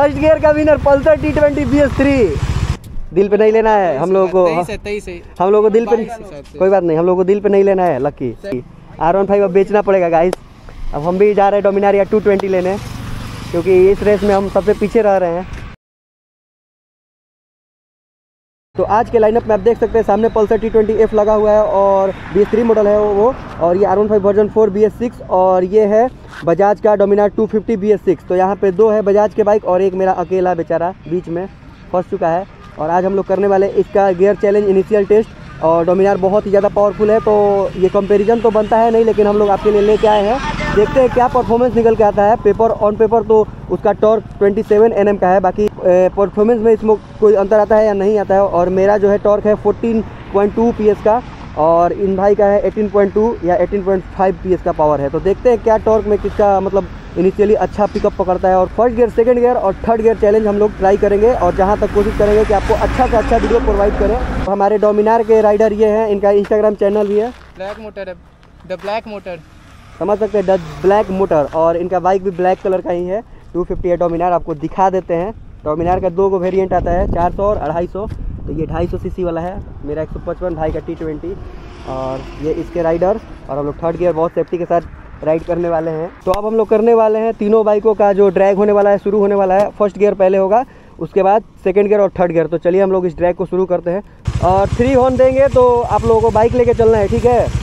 First gear का winner Pulsar T20 BS3। दिल पे नहीं लेना है हम लोगों को, हम लोगों को दिल पे कोई बात नहीं, हम लोगों को दिल पे नहीं लेना है लकी। R15 अब बेचना पड़ेगा गाइस। अब हम भी जा रहे हैं डोमिनार 220 लेने, क्योंकि इस रेस में हम सबसे पीछे रह रहे हैं। तो आज के लाइनअप में आप देख सकते हैं सामने पल्सर T20F लगा हुआ है और BS3 मॉडल है वो, और ये R15 वर्जन 4 BS6, और ये है बजाज का डोमिनार 250 BS6। तो यहाँ पे दो है बजाज के बाइक और एक मेरा अकेला बेचारा बीच में फंस चुका है। और आज हम लोग करने वाले इसका गियर चैलेंज इनिशियल टेस्ट। और डोमिनार बहुत ही ज़्यादा पावरफुल है, तो ये कंपैरिजन तो बनता है नहीं, लेकिन हम लोग आपके लिए लेके आए हैं। देखते हैं क्या परफॉर्मेंस निकल के आता है। पेपर ऑन पेपर तो उसका टॉर्क 27 Nm का है, बाकी परफॉर्मेंस में इसमें कोई अंतर आता है या नहीं आता है। और मेरा जो है टॉर्क है 14.2 PS का, और इन भाई का है 18.2 या 18.5 PS का पावर है। तो देखते हैं क्या टॉर्क में किसका मतलब इनिशियली अच्छा पिकअप पकड़ता है। और फर्स्ट गियर, सेकंड गियर और थर्ड गियर चैलेंज हम लोग ट्राई करेंगे, और जहां तक कोशिश करेंगे कि आपको अच्छा से अच्छा वीडियो प्रोवाइड करें। तो हमारे डोमिनार के राइडर ये हैं, इनका इंस्टाग्राम चैनल भी है ब्लैक मोटर है, द ब्लैक मोटर समझ सकते हैं, द ब्लैक मोटर। और इनका बाइक भी ब्लैक कलर का ही है, 250 है डोमिनार। आपको दिखा देते हैं। डोमिनार का दो वेरिएंट आता है, 400 और 250। तो ये 250 सीसी वाला है, मेरा 155 भाई का T20, और ये इसके राइडर। और हम लोग थर्ड गियर बहुत सेफ्टी के साथ राइड करने वाले हैं। तो अब हम लोग करने वाले हैं तीनों बाइकों का जो ड्रैग होने वाला है, शुरू होने वाला है। फर्स्ट गियर पहले होगा, उसके बाद सेकंड गियर और थर्ड गियर। तो चलिए हम लोग इस ड्रैग को शुरू करते हैं। और 3 हॉर्न देंगे तो आप लोगों को बाइक लेके चलना है, ठीक है।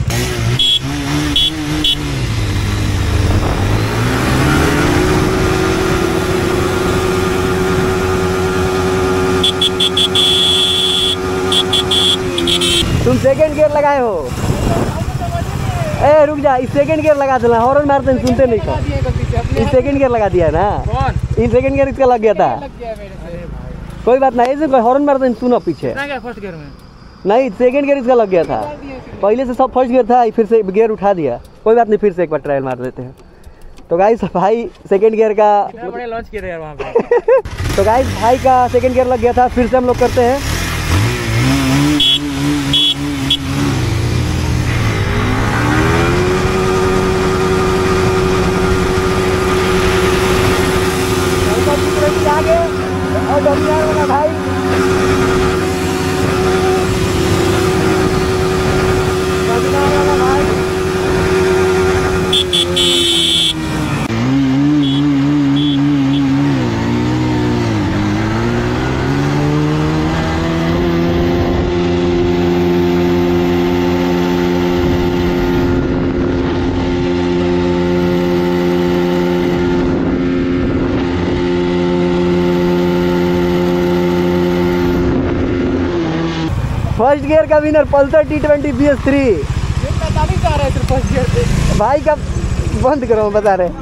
तुम सेकंड गियर लगाए हो? ए रुक जा, इस सेकंड गियर लगा देना, हॉर्न मारते हैं सुनते नहीं था। इस सेकंड गियर लगा दिया है ना, इन सेकंड गियर इसका लग गया था। कोई बात नहीं, ऐसे हॉर्न मारते हैं सुनो पीछे। फर्स्ट गियर में नहीं, सेकंड गियर इसका लग गया था, पहले से सब फर्स्ट गियर था, फिर से गियर उठा दिया। कोई बात नहीं, फिर से एक बार ट्रायल मार देते हैं। तो गाइस भाई सेकंड गियर का लॉन्च किया था यार वहाँ पे। तो गाइस भाई का सेकंड गियर लग गया था, फिर से हम लोग करते हैं। आगे और डोमिनार वाला भाई फर्स्ट गियर का विनर पल्सर T20 BS3। 45 आ रहा है सिर्फ फर्स्ट गियर पे। भाई का बंद करो, बता रहे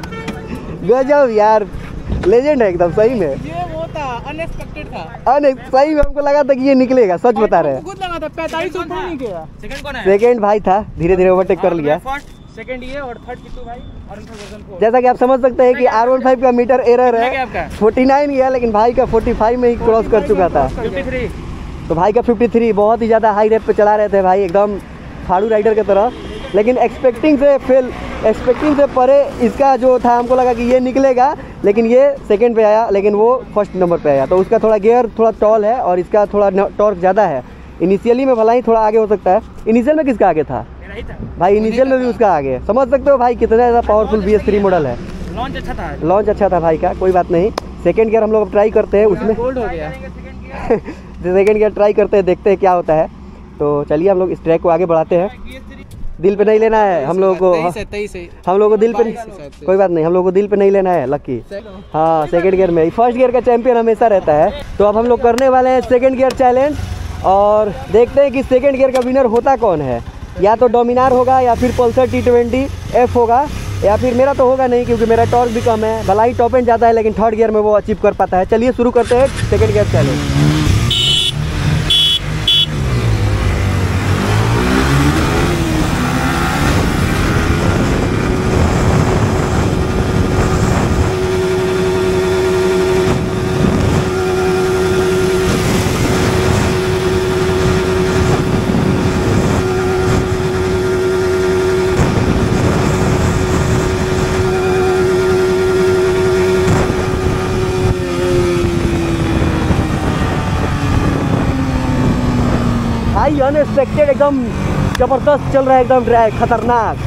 गजब यार, लेजेंड है एकदम सही में। ये वो था, अनएक्सपेक्टेड था। सही में हमको लगा था कि ये निकलेगा, सच बता रहे हैं। खुद लगा था 45 ऊपर नहीं गया। सेकंड कौन है? सेकंड भाई था, धीरे धीरे ओवरटेक कर लिया। फर्स्ट सेकंड ये और थर्ड कितु भाई, और वर्जन 4। जैसा कि आप समझ सकते हैं कि R15 का मीटर एरर है, 49 ही है, लेकिन भाई का 45 में ही क्रॉस कर चुका था। 53। तो भाई का 53 बहुत ही ज़्यादा हाई रेट पे चला रहे थे भाई, एकदम फाड़ू राइडर की तरह। लेकिन एक्सपेक्टिंग से परे इसका जो था, हमको लगा कि ये निकलेगा, लेकिन ये सेकंड पे आया, लेकिन वो फर्स्ट नंबर पे आया। तो उसका थोड़ा गियर थोड़ा टॉल है और इसका थोड़ा टॉर्क ज़्यादा है। इनिशियली में भला ही थोड़ा आगे हो सकता है। इनिशियल में किसका आगे था भाई? इनिशियल में भी उसका आगे। समझ सकते हो भाई कितना ज़्यादा पावरफुल BS3 मॉडल है। लॉन्च अच्छा था भाई का, कोई बात नहीं। सेकंड गियर हम लोग अब ट्राई करते हैं, उसमें गोल्ड हो गया। सेकंड गियर ट्राई करते हैं, देखते हैं क्या होता है। तो चलिए हम लोग इस ट्रैक को आगे बढ़ाते हैं। दिल पे नहीं लेना है हम लोगों को, हम लोगों को दिल पे कोई बात नहीं, हम लोगों को दिल पे नहीं लेना है लकी। हाँ सेकंड गियर में, फर्स्ट गियर का चैंपियन हमेशा रहता है। तो अब हम लोग करने वाले हैं सेकंड गियर चैलेंज, और देखते हैं कि सेकंड गियर का विनर होता कौन है। या तो डोमिनार होगा, या फिर पल्सर T20F होगा, या फिर मेरा तो होगा नहीं, क्योंकि मेरा टॉर्क भी कम है। भला ही टॉप एंड जाता है, लेकिन थर्ड गियर में वो अचीव कर पाता है। चलिए शुरू करते हैं सेकंड गियर चैलेंज। भाई अनएक्सपेक्टेड एकदम जबरदस्त चल रहा है, एकदम खतरनाक।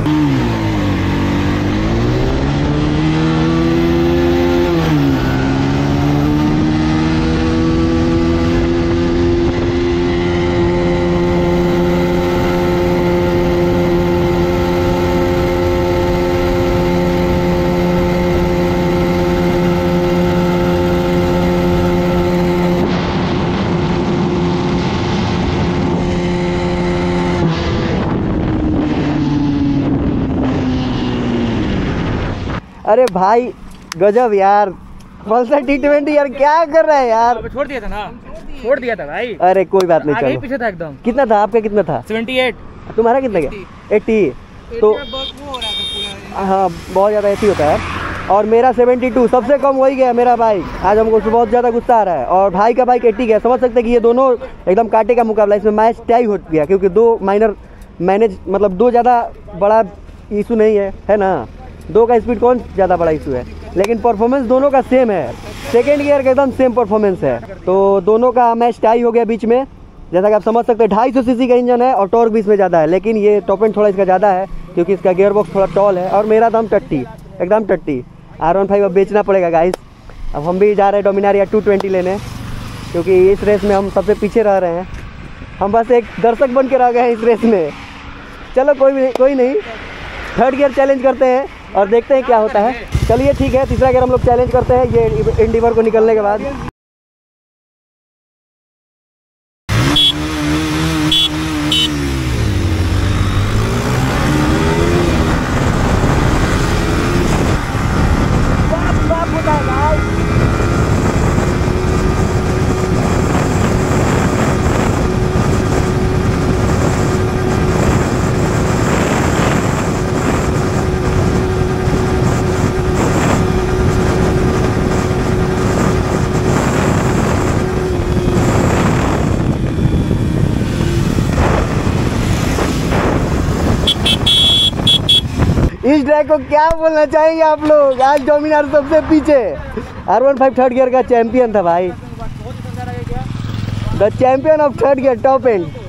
अरे भाई गजब यार, पल्सर T20 यार क्या कर रहा है यार। छोड़ दिया था ना, छोड़ दिया था भाई। अरे कोई बात नहीं, चलो पीछे था एकदम। कितना था आपका, कितना था? 78। तुम्हारा कितना गया? 80। तो हाँ बहुत ज़्यादा ऐसी होता है। और मेरा 72, सबसे कम वही गया मेरा बाइक। आज हमको बहुत ज़्यादा गुस्सा आ रहा है। और भाई का बाइक 80 गया। समझ सकते हैं कि ये दोनों एकदम कांटे का मुकाबला। इसमें मैच टाई हो गया क्योंकि दो माइनर मैनेज, मतलब दो ज़्यादा बड़ा इशू नहीं है ना। दो का स्पीड कौन ज़्यादा बड़ा इशू है, लेकिन परफॉर्मेंस दोनों का सेम है। सेकेंड गियर का एकदम सेम परफॉर्मेंस है। तो दोनों का मैच टाई हो गया बीच में। जैसा कि आप समझ सकते हैं 250 सीसी का इंजन है और टॉर्क भी इसमें ज़्यादा है, लेकिन ये टॉप एंड थोड़ा इसका ज़्यादा है क्योंकि इसका गियर बॉक्स थोड़ा टॉल है। और मेरा दम टट्टी, एकदम टट्टी। R15 अब बेचना पड़ेगा गाइस। अब हम भी जा रहे हैं डोमिनार या 220 लेने, क्योंकि इस रेस में हम सबसे पीछे रह रहे हैं। हम बस एक दर्शक बन के रह गए हैं इस रेस में। चलो कोई नहीं, थर्ड गियर चैलेंज करते हैं और देखते हैं क्या होता है। चलिए ठीक है, तीसरा गियर हम लोग चैलेंज करते हैं ये एंडीवर को निकलने के बाद। इस ड्राइव को क्या बोलना चाहेंगे आप लोग? आज डोमिनार सबसे पीछे। R15 थर्ड गियर का चैंपियन था भाई, the champion of third gear top and.